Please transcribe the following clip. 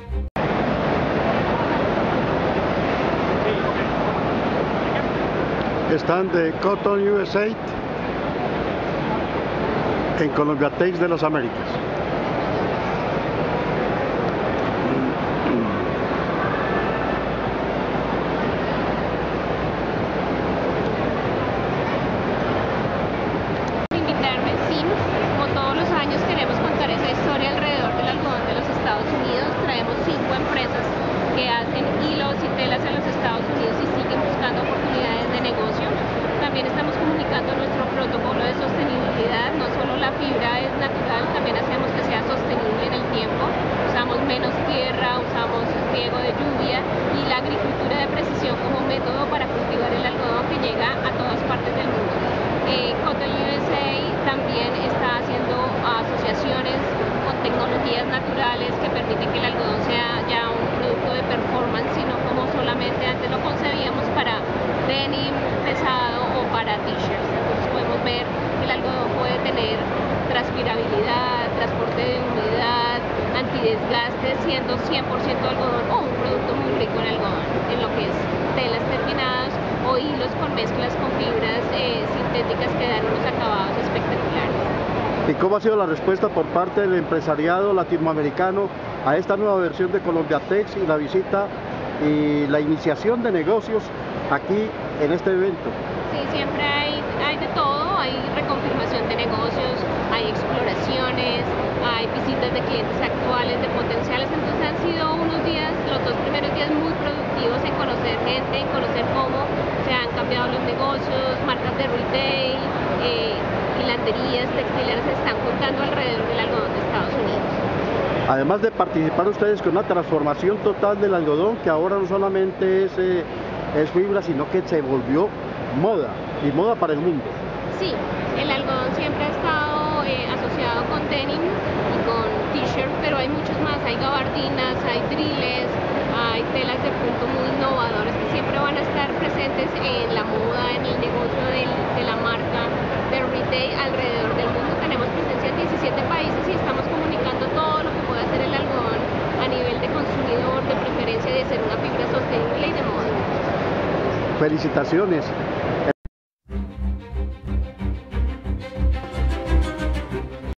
Están de Cotton USA en Colombiatex de las Américas. Invitarme, sí, como todos los años queremos contar esa historia alrededor del algodón de los Estados Unidos. Traemos 5 empresas que hacen hilos y telas en los Estados Unidos y siguen buscando oportunidades de negocio. También estamos comunicando nuestro protocolo de sostenibilidad. No solo la fibra es natural, también hacemos que sea sostenible en el tiempo. Usamos menos tierra, usamos riego de lluvia y la agricultura de precisión como método para cultivar el algodón que llega a todas partes del mundo. Cotton USA también está haciendo asociaciones con tecnologías naturales que permiten que el algodón sea ya un producto de performance, sino como solamente antes lo concebíamos para denim pesado o para t-shirts. Entonces podemos ver que el algodón puede tener transpirabilidad, transporte de humedad, antidesgaste, siendo 100% algodón o un producto muy rico en algodón, en lo que es telas terminadas o hilos con mezclas con fibras sintéticas que dan unos acabados espectaculares. ¿Y cómo ha sido la respuesta por parte del empresariado latinoamericano a esta nueva versión de Colombiatex y la visita y la iniciación de negocios aquí en este evento? Sí, siempre hay de todo, hay reconfirmación de negocios, hay exploraciones, hay visitas de clientes actuales, de potenciales. Entonces han sido unos días, los 2 primeros días muy productivos en conocer gente, en conocer cómo se han cambiado los negocios, marcas de retail, hilanderías, textileras se están juntando alrededor del algodón de Estados Unidos. Además de participar ustedes con una transformación total del algodón, que ahora no solamente es fibra, sino que se volvió moda, y moda para el mundo. Sí, el algodón siempre ha estado asociado con denim y con t-shirt, pero hay muchos más, hay gabardinas, hay driles, hay telas de punto muy innovadoras que siempre van a estar presentes en la moda, en el negocio de la marca, de retail alrededor del mundo. Tenemos presencia en 17 países y estamos comunicando todo lo que puede hacer el algodón a nivel de consumidor, de preferencia de ser una fibra sostenible y de moda. Felicitaciones.